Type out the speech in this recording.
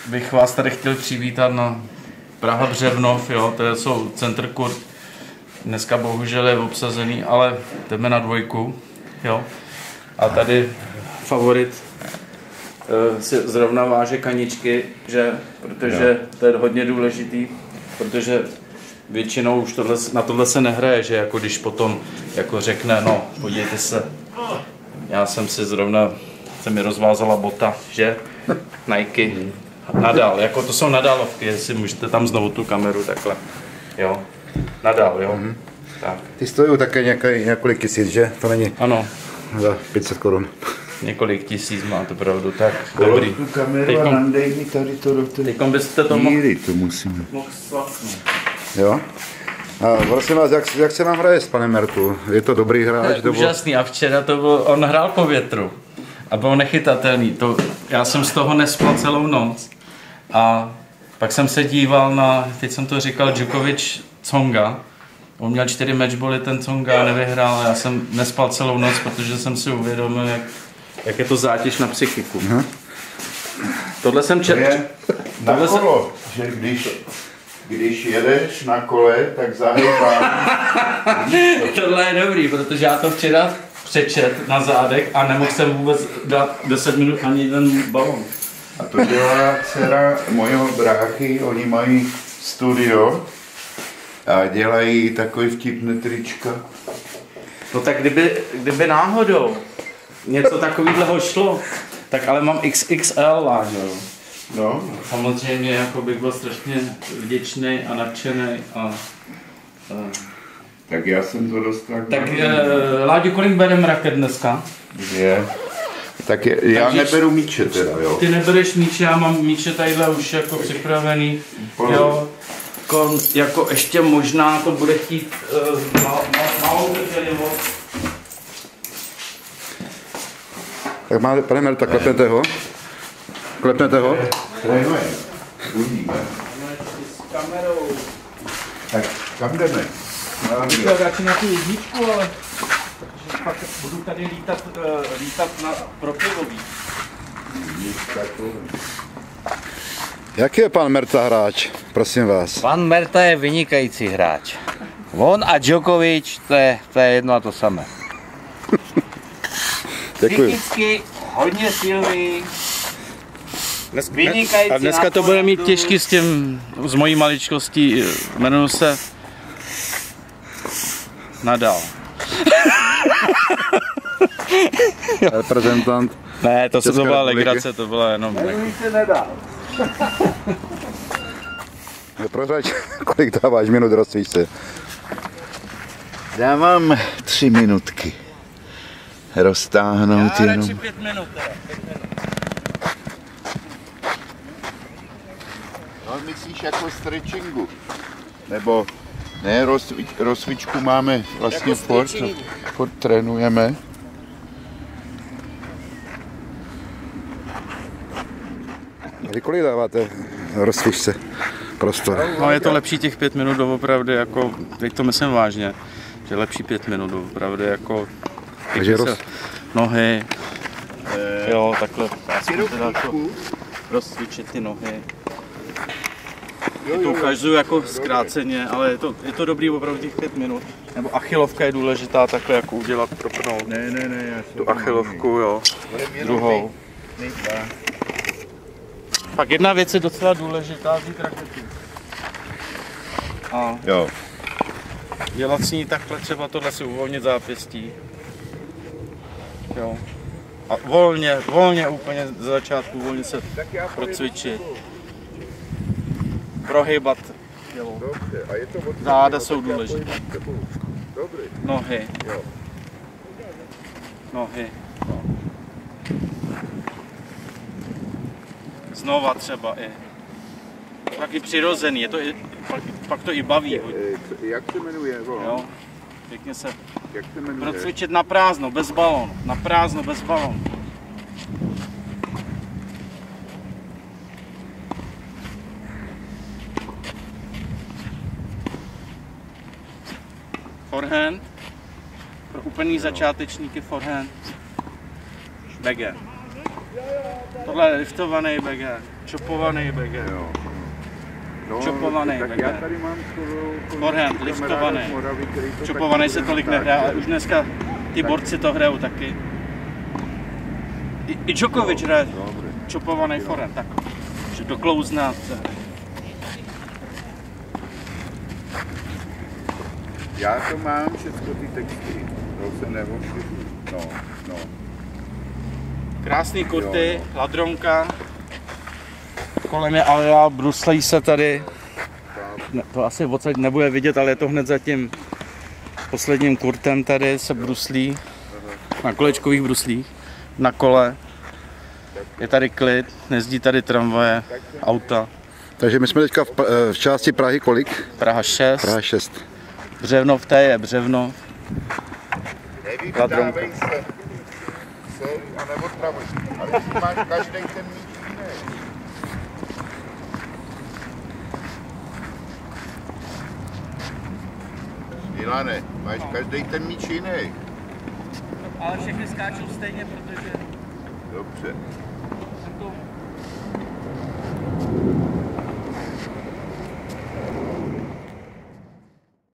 bych vás tady chtěl přivítat na Praha Břevnov, jo, to jsou Center Court. Dneska bohužel je obsazený, ale jdeme na dvojku, jo. A tady favorit si zrovna váže kaničky, že, protože to je hodně důležitý, protože většinou už na tohle se nehraje, že jako když potom jako řekne, no podívejte se, já jsem si zrovna, se mi rozvázala bota, že, Nike, Nadal, jako to jsou Nadalovky, jestli můžete tam znovu tu kameru takhle, jo, Nadal, jo, tak. Ty stojí také několik tisíc, že? To není Ano. Za 500 korun. Několik tisíc má to pravdu, tak dobrý. Tu kameru a nandej mi tady to do té byste to díry, to musíme. mohl slapnout. Jo? A prosím vás, jak se nám hraje s panem Mertu? Je to dobrý hráč? To je úžasný a včera to byl, on hrál po větru a byl nechytatelný. Já jsem z toho nespal celou noc a pak jsem se díval na, teď jsem to říkal, Djokovic Tsonga. On měl 4 matchbally, ten Tsonga nevyhrál a já jsem nespal celou noc, protože jsem si uvědomil, jak je to zátěž na psychiku. Tohle jsem četl. Na kolo, že když jedeš na kole, tak zahejbám. Tohle je dobrý, protože já to včera přečet na zádech a nemohl jsem vůbec dát 10 minut ani jeden balon. A to dělá dcera mojeho bráchy, oni mají studio a dělají takový vtipné trička. No tak kdyby náhodou něco takového šlo, tak ale mám XXL lážel. No. Samozřejmě jako bych byl strašně vděčný a nadšený a Tak já jsem to dostal. tak Láďo, kolik bereme raket dneska? Je. Tak já Takže neberu míče teda, jo. Ty nebereš míče, já mám míče tadyhle už jako připravený, jo. Jako ještě možná to bude chtít malou trpělivost. Tak máte, pane Merta, klepnete ho? Klepnete ho? Trénujeme. Uvidíme. S kamerou. Tak kam jdeme? Já radši na tu jedničku, ale protože pak budu tady lítat na propivový. Jak je pan Merta hráč, prosím vás? Pan Merta je vynikající hráč. On a Djokovic, to je jedno a to samé. Děkuji. Psychicky hodně silný. Vynikající. A dneska to bude mít těžký s mojí maličkostí, jmenuji se Nadal. Reprezentant. Ne, to České byla republiky. legrace, to byla jenom... se nedá. Prořaď, kolik dáváš minut, rozcvíč se. Dávám 3 minutky. Roztáhnout Já jenom. radši 5 minut teda. No, myslíš jako stretchingu? Nebo ne, rozcvičku máme vlastně furt trénujeme. A vy kolik dáváte rozcvič se prostor? No je to lepší těch 5 minut doopravdy, jako, teď to myslím vážně, že lepší 5 minut doopravdy, jako Takže nohy, jo, takhle, rozcvičit ty nohy. To ukazuju jako zkráceně, ale je to dobrý opravdu těch 5 minut. Nebo achilovka je důležitá, takhle jako udělat, propnout. Ne, Tu achilovku, jo, druhou. Pak jedna věc je docela důležitá, vzít raketu. A jo. dělat s ní takhle, třeba tohle si uvolnit zápěstí. Jo. A volně úplně z začátku, volně se procvičit. Prohýbat tělo. Záda jsou důležité. Nohy. Nohy. Znova třeba i. Taky přirozený, je to pak to i baví hodně. Jak se jmenuje? Jo. Pěkně se Jak se jmenuje? procvičit na prázdno, bez balónu. Na prázdno, bez balónu. Forehand. Pro úplný začátečníky forehand. Backhand. Tohle je liftovaný BG, čopovaný BG. Jo. No, Čopovaný tak BG. já tady mám Forehand, liftovaný. Čopovaný se tolik nehraje, ale už dneska ty borci to hrajou taky. I Djokovic hraje čopovaný forehand, tak. Že doklouzná. Já to mám všechno ty texty, to se neošli. No. Krásný kurty, ladronka. Kolem je areál, bruslí se tady. Ne, to asi odsaď nebude vidět, ale je to hned za tím posledním kurtem tady se bruslí. Na kolečkových bruslích, na kole. Je tady klid, nezdí tady tramvaje, auta. Takže my jsme teďka v části Prahy kolik? Praha 6. Praha 6. Břevnov, té je Břevnov. Nevydávej se a neotravuj. Ale jestli máš každý ten míč jiný. Milane, máš každý ten míč jiný. Ale všechny skáčou stejně, protože Dobře. jsem to